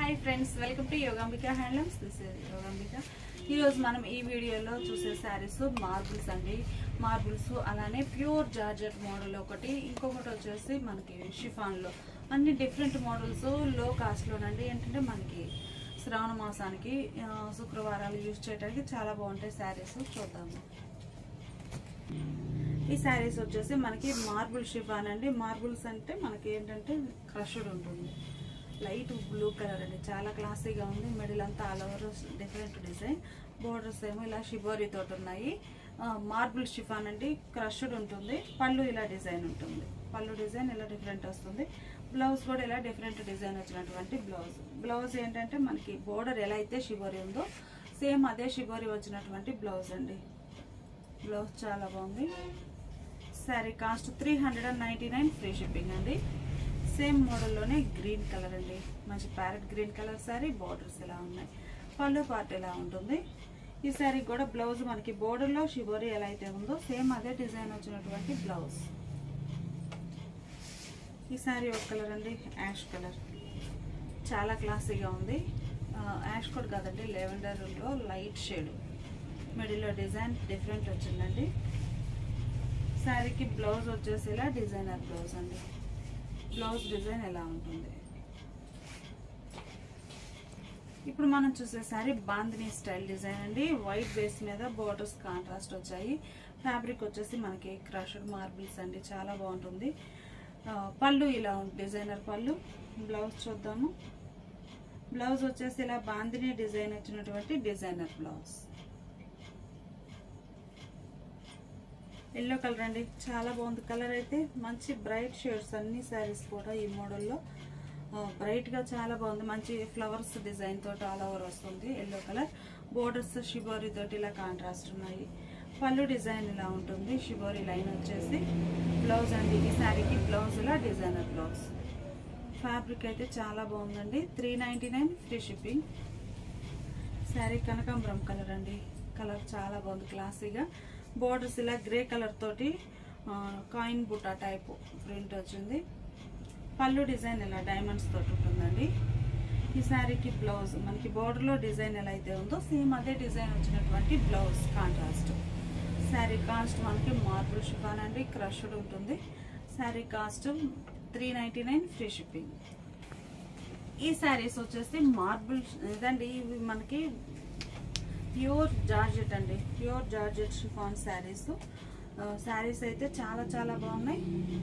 Hi friends, welcome to Yogambika handlooms. This is Yogambika. ఈరోజు మనం ఈ వీడియోలో చూసే శారీస్ మార్బుల్స్ అండి. మార్బుల్స్ అలానే ప్యూర్ జార్జెట్ మోడల్ ఒకటి, ఇంకొకటి వచ్చేసి మనకి షిఫాన్లో. అన్ని డిఫరెంట్ మోడల్స్ లో కాస్ట్లోనండి. ఏంటంటే మనకి శ్రావణ మాసానికి శుక్రవారాలు యూజ్ చేయడానికి చాలా బాగుంటాయి శారీస్. చూద్దాము. ఈ శారీస్ వచ్చేసి మనకి మార్బుల్ షిఫాన్ అండి. మార్బుల్స్ అంటే మనకి ఏంటంటే క్రష్డ్ ఉంటుంది. లైట్ బ్లూ కలర్ అండి, చాలా క్లాసీగా ఉంది. మిడిల్ అంతా all over different design, borders ఏమో ఇలా షిబోరీ తోటి ఉన్నాయి. మార్బుల్ షిఫాన్ అండి, క్రష్డ్ ఉంటుంది. పళ్ళు ఇలా డిజైన్ ఉంటుంది. పళ్ళు డిజైన్ ఇలా డిఫరెంట్ వస్తుంది. బ్లౌజ్ కూడా ఇలా డిఫరెంట్ డిజైన్ వచ్చినటువంటి బ్లౌజ్ ఏంటంటే మనకి బోర్డర్ ఎలా అయితే షిబోరీ ఉందో సేమ్ అదే షిబోరీ వచ్చినటువంటి బ్లౌజ్ అండి. బ్లౌజ్ చాలా బాగుంది. శారీ కాస్ట్ 399, ఫ్రీ షిప్పింగ్ అండి. సేమ్ మోడల్లోనే గ్రీన్ కలర్ అండి, మంచి parrot green colour sari. Borders ఇలా ఉన్నాయి, పళ్ళు పార్ట్ ఇలా ఉంటుంది. ఈ శారీ కూడా బ్లౌజ్ మనకి బోర్డర్లో షిబోరీ ఎలా అయితే ఉందో సేమ్ అదే డిజైన్ వచ్చినటువంటి బ్లౌజ్. ఈ శారీ ఒక కలర్ అండి, యాష్ కలర్, చాలా క్లాసీగా ఉంది. యాష్ కూడా కాదండి, లెవెండర్లో లైట్ షేడ్, మిడిల్లో డిజైన్ డిఫరెంట్ వచ్చిందండి. శారీకి బ్లౌజ్ వచ్చేసి ఇలా డిజైనర్ బ్లౌజ్ అండి. బ్లౌజ్ డిజైన్ ఎలా ఉంటుంది. ఇప్పుడు మనం చూసే శారీ బాందినీ స్టైల్ డిజైన్ అండి. వైట్ బేస్ మీద బోర్డర్స్ కాంట్రాస్ట్ వచ్చాయి. ఫ్యాబ్రిక్ వచ్చేసి మనకి క్రష్డ్ మార్బుల్స్ అండి, చాలా బాగుంటుంది. పళ్ళు ఇలా ఉంటుంది, డిజైనర్ పళ్ళు. బ్లౌజ్ చూద్దాము. బ్లౌజ్ వచ్చేసి ఇలా బాందినీ డిజైన్ వచ్చినటువంటి డిజైనర్ బ్లౌజ్. ఎల్లో కలర్ అండి, చాలా బాగుంది కలర్ అయితే. మంచి బ్రైట్ షేడ్స్ అన్ని శారీస్ కూడా ఈ మోడల్లో బ్రైట్ గా చాలా బాగుంది. మంచి ఫ్లవర్స్ డిజైన్ తోటి ఆల్ ఓవర్ వస్తుంది. ఎల్లో కలర్, బోర్డర్స్ షిబోరీ తోటి ఇలా కాంట్రాస్ట్ ఉన్నాయి. పళ్ళు డిజైన్ ఇలా ఉంటుంది, షిబోరీ లైన్ వచ్చేసి. బ్లౌజ్ అండి, ఈ శారీకి బ్లౌజ్ ఇలా డిజైనర్ బ్లౌజ్. ఫ్యాబ్రిక్ అయితే చాలా బాగుందండి. 399, ఫ్రీ షిప్పింగ్. శారీ కనకాంబరం కలర్ అండి, కలర్ చాలా బాగుంది క్లాసీగా. బోర్డర్స్ ఇలా గ్రే కలర్ తోటి కాయిన్ బుటా టైప్ ప్రింట్ వచ్చింది. పళ్ళు డిజైన్ ఇలా డైమండ్స్ తోటి ఉంటుందండి. ఈ శారీకి బ్లౌజ్ మనకి బోర్డర్లో డిజైన్ ఎలా అయితే ఉందో సేమ్ అదే డిజైన్ వచ్చినటువంటి బ్లౌజ్ కాంట్రాస్ట్. శారీ కాస్ట్ మనకి మార్బుల్ షిఫాన్ అండి, క్రష్డ్ ఉంటుంది. Sari cost 399, free shipping. ఈ శారీస్ వచ్చేసి మార్బుల్ ఇదండి, ఇవి మనకి ప్యూర్ జార్జెట్ అండి, pure georgette chiffon saris. Saris అయితే చాలా చాలా బాగున్నాయి.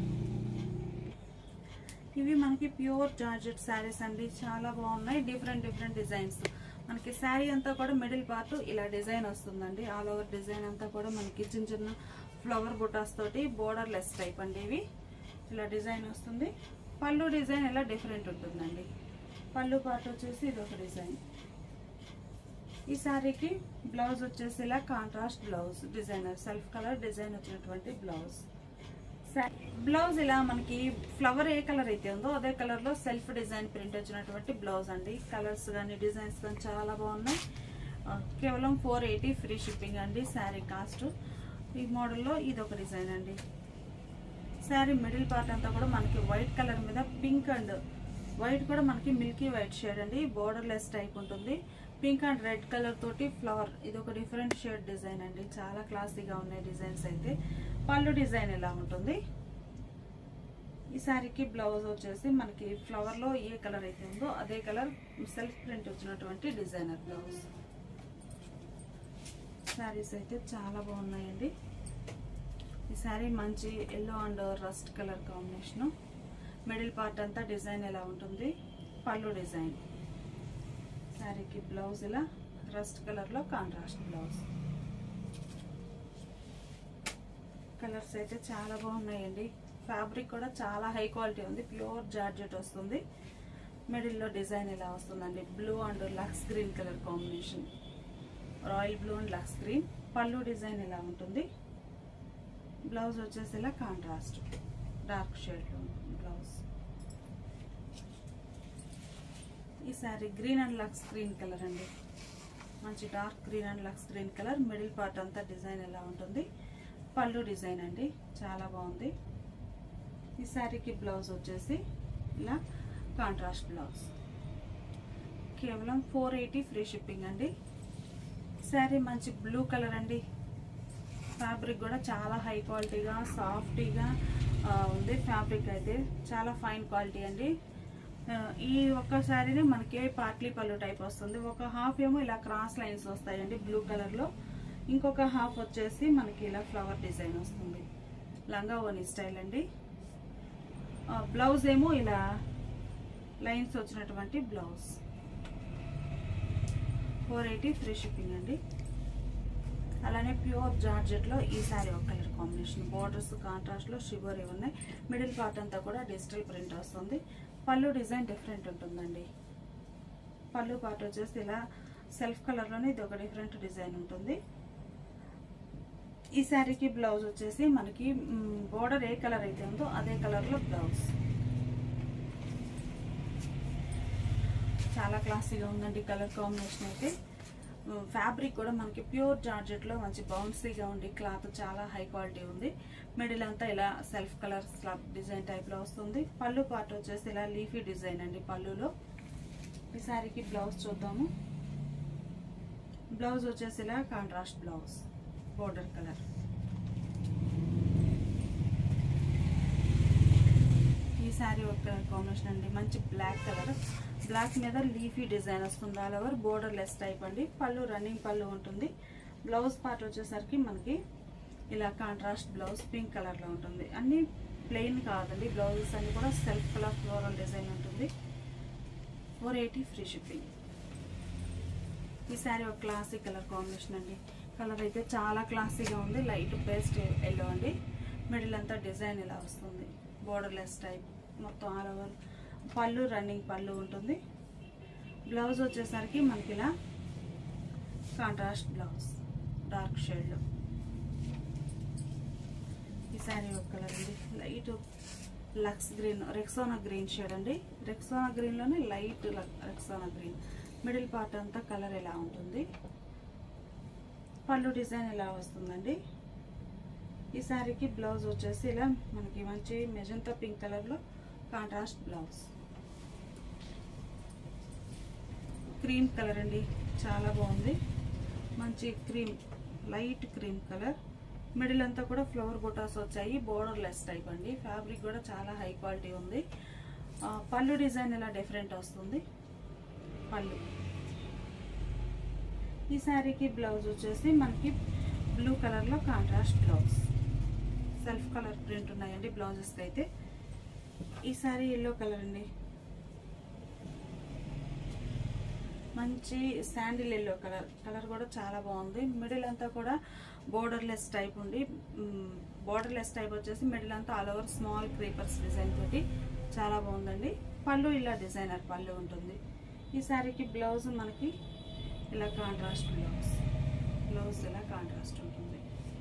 ఇవి మనకి ప్యూర్ జార్జెట్ శారీస్ అండి, చాలా బాగున్నాయి. Different different designs. మనకి శారీ అంతా కూడా మిడిల్ పార్ట్ ఇలా డిజైన్ వస్తుందండి. ఆల్ ఓవర్ డిజైన్ అంతా కూడా మనకి చిన్న చిన్న ఫ్లవర్ బుటాస్ తోటి బోర్డర్ లెస్ టైప్ అండి. ఇవి ఇలా డిజైన్ వస్తుంది. పళ్ళు డిజైన్ ఇలా డిఫరెంట్ ఉంటుందండి. పళ్ళు పార్ట్ వచ్చేసి ఇది ఒక డిజైన్. ఈ శారీకి బ్లౌజ్ వచ్చేసి ఇలా contrast blouse, designer self colour design వచ్చినటువంటి బ్లౌజ్. బ్లౌజ్ ఇలా మనకి ఫ్లవర్ ఏ కలర్ అయితే ఉందో అదే కలర్ లో సెల్ఫ్ డిజైన్ ప్రింట్ వచ్చినటువంటి బ్లౌజ్ అండి. కలర్స్ కానీ డిజైన్స్ కానీ చాలా బాగున్నాయి. కేవలం 480, ఫ్రీ షిప్పింగ్ అండి. శారీ కాస్ట్. ఈ మోడల్లో ఇది ఒక డిజైన్ అండి. శారీ మిడిల్ పార్ట్ అంతా కూడా మనకి వైట్ కలర్ మీద పింక్ అండ్ వైట్ కూడా మనకి మిల్కీ వైట్ షేడ్ అండి. బోర్డర్ లెస్ టైప్ ఉంటుంది. పింక్ అండ్ రెడ్ కలర్ తోటి ఫ్లవర్, ఇది ఒక డిఫరెంట్ షేడ్ డిజైన్ అండి. చాలా క్లాసీగా ఉన్నాయి డిజైన్స్ అయితే. పళ్ళు డిజైన్ ఎలా ఉంటుంది. ఈ శారీకి బ్లౌజ్ వచ్చేసి మనకి ఫ్లవర్ లో ఏ కలర్ అయితే ఉందో అదే కలర్ సెల్ఫ్ ప్రింట్ వచ్చినటువంటి డిజైనర్ బ్లౌజ్. శారీస్ అయితే చాలా బాగున్నాయండి. ఈ శారీ మంచి yellow and rust colour combination. Middle part అంతా డిజైన్ ఎలా ఉంటుంది. పళ్ళు డిజైన్. శారీకి బ్లౌజ్ ఇలా రస్ట్ కలర్ లో కాంట్రాస్ట్ బ్లౌజ్. కలర్స్ అయితే చాలా బాగున్నాయండి. ఫ్యాబ్రిక్ కూడా చాలా హై క్వాలిటీ ఉంది. ప్యూర్ జార్జెట్ వస్తుంది. మిడిల్ లో డిజైన్ ఇలా వస్తుందండి. Blue and Lux green colour combination, royal blue and Lux green. పళ్ళు డిజైన్ ఇలా ఉంటుంది. బ్లౌజ్ వచ్చేసి ఇలా కాంట్రాస్ట్ డార్క్ షేడ్ లో బ్లౌజ్. ఈ sari green and Lux green colour అండి, మంచి dark green and Lux green colour. Middle part అంతా డిజైన్ ఎలా ఉంటుంది. పళ్ళు డిజైన్ అండి, చాలా బాగుంది. ఈ శారీకి బ్లౌజ్ వచ్చేసి ఇలా కాంట్రాస్ట్ బ్లౌజ్. కేవలం 480 ఫ్రీ షిప్పింగ్ అండి. శారీ మంచి బ్లూ కలర్ అండి. ఫ్యాబ్రిక్ కూడా చాలా హై క్వాలిటీగా సాఫ్టీగా ఉంది. ఫ్యాబ్రిక్ అయితే చాలా ఫైన్ క్వాలిటీ అండి. ఈ ఒక్క శారీని మనకి పార్ట్లీ పళ్ళు టైప్ వస్తుంది. ఒక హాఫ్ ఏమో ఇలా క్రాస్ లైన్స్ వస్తాయండి బ్లూ కలర్లో, ఇంకొక హాఫ్ వచ్చేసి మనకి ఇలా ఫ్లవర్ డిజైన్ వస్తుంది. లంగా ఓని స్టైల్ అండి. బ్లౌజ్ ఏమో ఇలా లైన్స్ వచ్చినటువంటి బ్లౌజ్. 480 ఫ్రీ షిప్పింగ్ అండి. అలానే ప్యూర్ జార్జెట్లో ఈ శారీ ఒక కలర్ కాంబినేషన్. బార్డర్స్ కాంట్రాస్ట్లో షిబోరీ ఉన్నాయి. మిడిల్ పార్ట్ అంతా కూడా డిజిటల్ ప్రింట్ వస్తుంది. పళ్ళు డిజైన్ డిఫరెంట్ ఉంటుందండి. పళ్ళు పార్ట్ వచ్చేసి ఇలా సెల్ఫ్ కలర్లోనే ఇది ఒక డిఫరెంట్ డిజైన్ ఉంటుంది. ఈ శారీకి బ్లౌజ్ వచ్చేసి మనకి బోర్డర్ ఏ కలర్ అయితే ఉందో అదే కలర్లో బ్లౌజ్. చాలా క్లాసీగా ఉందండి కలర్ కాంబినేషన్ అయితే. ఫ్యాబ్రిక్ కూడా మనకి ప్యూర్ జార్జెట్లో మంచి బౌన్సీగా ఉండి క్లాత్ చాలా హై క్వాలిటీ ఉంది. మిడిల్ అంతా ఇలా సెల్ఫ్ కలర్ స్లాబ్ డిజైన్ టైప్లో వస్తుంది. పళ్ళు పార్ట్ వచ్చేసి ఇలా లీఫీ డిజైన్ అండి పళ్ళులో. ఈ శారీకి బ్లౌజ్ చూద్దాము. బ్లౌజ్ వచ్చేసి ఇలా కాంట్రాస్ట్ బ్లౌజ్, బోర్డర్ కలర్. ఈ శారీ ఒక కాంబినేషన్ అండి. మంచి బ్లాక్ కలర్, బ్లాక్ మీద లీఫీ డిజైన్ వస్తుంది. All over borderless type అండి. పళ్ళు రన్నింగ్ పళ్ళు ఉంటుంది. బ్లౌజ్ పార్ట్ వచ్చేసరికి మనకి ఇలా కాంట్రాస్ట్ బ్లౌజ్ పింక్ కలర్లో ఉంటుంది. అన్ని ప్లెయిన్ కాదండి, బ్లౌజెస్ అన్ని కూడా సెల్ఫ్ కలర్ ఫ్లోరల్ డిజైన్ ఉంటుంది. 480 ఫ్రీ షిప్పింగ్. ఈ శారీ ఒక క్లాసిక్ కలర్ కాంబినేషన్ అండి. కలర్ అయితే చాలా క్లాసీగా ఉంది. లైట్ పేస్ట్ ఎల్లో అండి. మిడిల్ అంతా డిజైన్ ఇలా వస్తుంది. బోర్డర్ లెస్ టైప్ మొత్తం ఆల్ ఓవర్. పళ్ళు రన్నింగ్ పళ్ళు ఉంటుంది. బ్లౌజ్ వచ్చేసరికి మనకి ఇలా కాంట్రాస్ట్ బ్లౌజ్ డార్క్ షేడ్లో. ఈ శారీ ఒక కలర్ అండి. Light Lux green, Rexona green shade అండి. రెక్సోనా గ్రీన్లోనే light Rexona green. Middle part అంతా కలర్ ఇలా ఉంటుంది. పళ్ళు డిజైన్ ఇలా వస్తుందండి. ఈ శారీకి బ్లౌజ్ వచ్చేసి ఇలా మనకి మంచి మెజంతా పింక్ కలర్లో కాంట్రాస్ట్ బ్లౌజ్. క్రీమ్ కలర్ అండి, చాలా బాగుంది. మంచి cream, light cream colour. Middle అంతా కూడా ఫ్లవర్ బుటాస్ వచ్చాయి. బోర్డర్ లెస్ టైప్ అండి. ఫ్యాబ్రిక్ కూడా చాలా హై క్వాలిటీ ఉంది. పళ్ళు డిజైన్ ఇలా డిఫరెంట్ వస్తుంది పళ్ళు. ఈ శారీకి బ్లౌజ్ వచ్చేసి మనకి బ్లూ కలర్లో contrast blouse. Self colour print ఉన్నాయండి బ్లౌజెస్కి అయితే. ఈ శారీ ఎల్లో కలర్ అండి. మంచి శాండిల్ ఎల్లో కలర్. కలర్ కూడా చాలా బాగుంది. మిడిల్ అంతా కూడా బోర్డర్ లెస్ టైప్ ఉండి, బోర్డర్ లెస్ టైప్ వచ్చేసి మిడిల్ అంతా all over small creepers design తోటి చాలా బాగుందండి. పళ్ళు ఇలా డిజైనర్ పళ్ళు ఉంటుంది. ఈ శారీకి బ్లౌజ్ మనకి ఇలా కాంట్రాస్ట్ బ్లౌజ్. బ్లౌజ్ ఇలా కాంట్రాస్ట్ ఉంటుంది.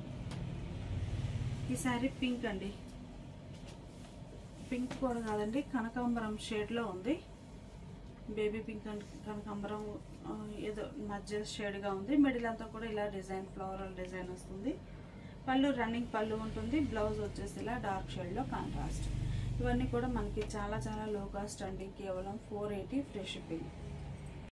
ఈ శారీ పింక్ అండి. పింక్ కూడా కాదండి, కనకాంబరం షేడ్లో ఉంది. బేబీ పింక్ అండ్ కనకాంబరం ఏదో మధ్య షేడ్గా ఉంది. మిడిల్ అంతా కూడా ఇలా డిజైన్ ఫ్లోరల్ డిజైన్ వస్తుంది. పళ్ళు రన్నింగ్ పళ్ళు ఉంటుంది. బ్లౌజ్ వచ్చేసి ఇలా డార్క్ షేడ్లో కాంట్రాస్ట్. ఇవన్నీ కూడా మనకి చాలా చాలా లో కాస్ట్ అండి. కేవలం 480 ఫ్రీ షిప్పింగ్.